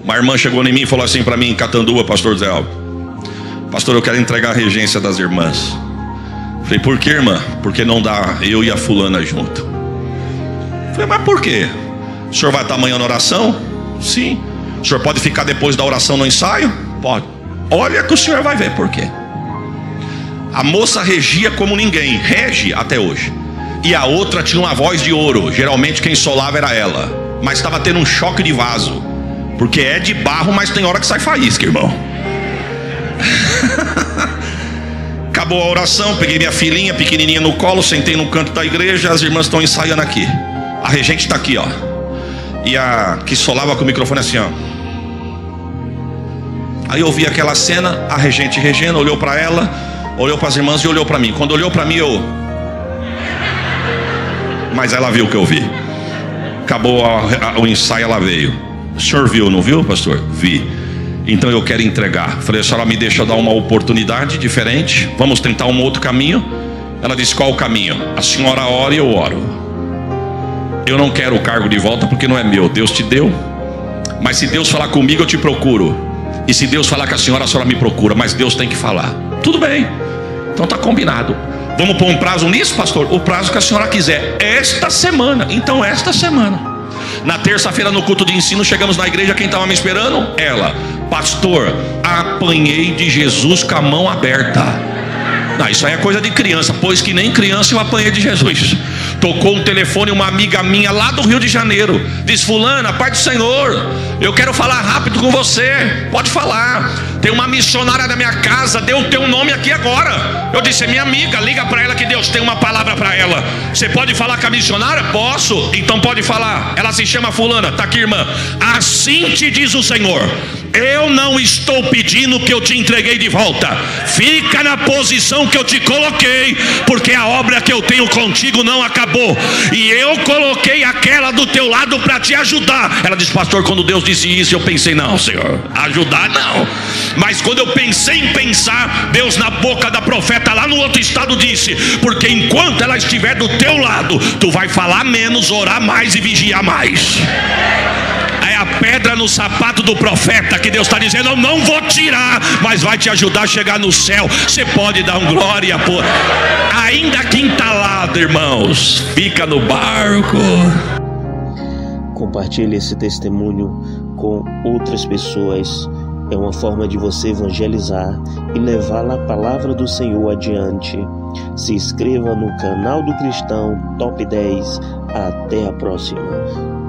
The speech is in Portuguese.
Uma irmã chegou em mim e falou assim para mim, em Catanduva, pastor Zé Alves: pastor, eu quero entregar a regência das irmãs. Falei: por que, irmã? Porque não dá eu e a fulana junto. Falei: mas por quê? O senhor vai estar amanhã na oração? Sim. O senhor pode ficar depois da oração no ensaio? Pode. Olha que o senhor vai ver por quê. A moça regia como ninguém, rege até hoje. E a outra tinha uma voz de ouro. Geralmente quem solava era ela. Mas estava tendo um choque de vaso. Porque é de barro, mas tem hora que sai faísca, irmão. Acabou a oração, peguei minha filhinha pequenininha no colo, sentei no canto da igreja. As irmãs estão ensaiando aqui. A regente está aqui, ó. E a que solava com o microfone assim, ó. Aí eu vi aquela cena, a regente regendo, olhou para ela, olhou para as irmãs e olhou para mim. Quando olhou para mim, mas ela viu o que eu vi. Acabou o ensaio, ela veio. O senhor viu, não viu, pastor? Vi. Então eu quero entregar. Falei: a senhora me deixa dar uma oportunidade diferente? Vamos tentar um outro caminho? Ela disse: qual o caminho? A senhora ora e eu oro. Eu não quero o cargo de volta porque não é meu, Deus te deu. Mas se Deus falar comigo, eu te procuro. E se Deus falar com a senhora me procura. Mas Deus tem que falar. Tudo bem, então está combinado. Vamos pôr um prazo nisso, pastor? O prazo que a senhora quiser. Esta semana. Então esta semana. Na terça-feira, no culto de ensino, chegamos na igreja. Quem estava me esperando? Ela: pastor, apanhei de Jesus com a mão aberta. Não, isso aí é coisa de criança. Pois que nem criança eu apanhei de Jesus. Tocou um telefone, uma amiga minha lá do Rio de Janeiro. Diz: fulana, Pai do Senhor, eu quero falar rápido com você. Pode falar. Tem uma missionária da minha casa, deu o teu nome aqui agora. Eu disse: é minha amiga, liga para ela que Deus tem uma palavra para ela. Você pode falar com a missionária? Posso. Então pode falar. Ela se chama fulana. Tá aqui, irmã. Assim te diz o Senhor: eu não estou pedindo que eu te entreguei de volta. Fica na posição que eu te coloquei, porque a obra que eu tenho contigo não acabou. E eu coloquei aquela do teu lado para te ajudar. Ela disse: pastor, quando Deus disse isso, eu pensei: não, Senhor, ajudar não. Mas quando eu pensei em pensar, Deus na boca da profeta lá no outro estado disse: porque enquanto ela estiver do teu lado, tu vai falar menos, orar mais e vigiar mais. É a pedra no sapato do profeta que Deus está dizendo: eu não vou tirar, mas vai te ajudar a chegar no céu. Você pode dar um glória por... ainda que entalado, irmãos, fica no barco. Compartilhe esse testemunho com outras pessoas. É uma forma de você evangelizar e levar a palavra do Senhor adiante. Se inscreva no canal do Cristão Top 10. Até a próxima.